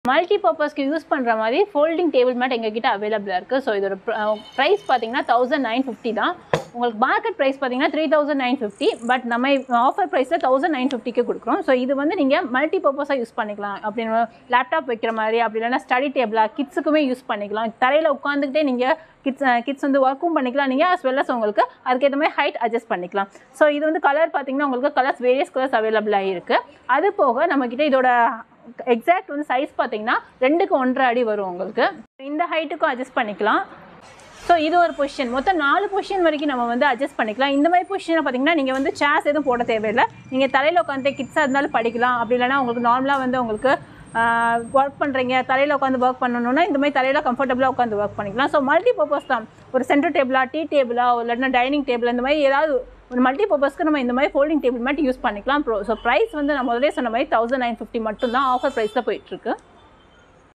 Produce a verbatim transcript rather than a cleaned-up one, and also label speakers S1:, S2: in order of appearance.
S1: Multi பர்பஸ்க்கு use பண்ணுற மாதிரி ஃபோல்டிங் டேபிள் மேட் எங்ககிட்ட அவைலபிளாக இருக்குது. ஸோ இதோட ப்ரைஸ் பார்த்தீங்கன்னா தௌசண்ட் நைன் ஃபிஃப்டி தான். உங்களுக்கு மார்க்கெட் ப்ரைஸ் பார்த்தீங்கன்னா three thousand nine fifty but நம்ம ஆஃபர் ப்ரைஸில் தௌசண்ட் நைன் ஃபிஃப்டிக்கு கொடுக்குறோம். ஸோ இது வந்து நீங்கள் மல்டி பர்பஸாக யூஸ் பண்ணிக்கலாம். அப்படின்னு லேப்டாப் வைக்கிற மாதிரி, அப்படி இல்லைனா ஸ்டடி டேபிளாக கிட்ஸுக்குமே யூஸ் பண்ணிக்கலாம். தரையில் உட்காந்துக்கிட்டே நீங்கள் கிட்ஸ் கிட்ஸ் வந்து ஒர்க்கும் பண்ணிக்கலாம் நீங்கள், அஸ் வெல் அஸ் உங்களுக்கு அதுக்கேற்ற மாதிரி ஹைட் அட்ஜஸ்ட் பண்ணிக்கலாம். ஸோ இது வந்து கலர் பார்த்தீங்கன்னா உங்களுக்கு கலர்ஸ் வேரியஸ் கலர்ஸ் அவைலபிளாக இருக்குது. அது போக நம்மக்கிட்ட இதோட எக்ஸாக்ட் வந்து சைஸ் பார்த்தீங்கன்னா ரெண்டுக்கு ஒன்றரை அடி வரும் உங்களுக்கு. இந்த ஹைட்டுக்கும் அட்ஜஸ்ட் பண்ணிக்கலாம். ஸோ இது ஒரு பொசிஷன், மொத்தம் நாலு பொசிஷன் வரைக்கும் நம்ம வந்து அட்ஜஸ்ட் பண்ணிக்கலாம். இந்த மாதிரி பொசிஷனை பார்த்தீங்கன்னா நீங்கள் வந்து சேர்ஸ் எதுவும் போட தேவையில்லை. நீங்கள் தலையில் உட்காந்து கிட்ஸாக இருந்தாலும் படிக்கலாம். அப்படி இல்லைனா உங்களுக்கு நார்மலாக வந்து உங்களுக்கு ஒர்க் பண்ணுறீங்க, தலையில் உட்காந்து ஒர்க் பண்ணணுன்னா இந்த மாதிரி தலையில் கம்ஃபர்டபுளாக உட்காந்து ஒர்க் பண்ணிக்கலாம். ஸோ மல்டி பர்பஸ் தான். ஒரு சென்டர் டேபிளா, டீ டேபிளா, இல்லைன்னா டைனிங் டேபிள், இந்த மாதிரி ஏதாவது ஒரு மல்டி பர்பஸ்க்கு நம்ம இந்த மாதிரி ஃபோல்டிங் டேபிள் மேட் யூஸ் பண்ணிக்கலாம். ஸோ ப்ரைஸ் வந்து நான் முதலே சொன்ன மாதிரி தௌசண்ட் நைன் ஃபிஃப்டி மட்டும் தான் ஆஃபர் ப்ரைஸில் போயிட்டுருக்கு.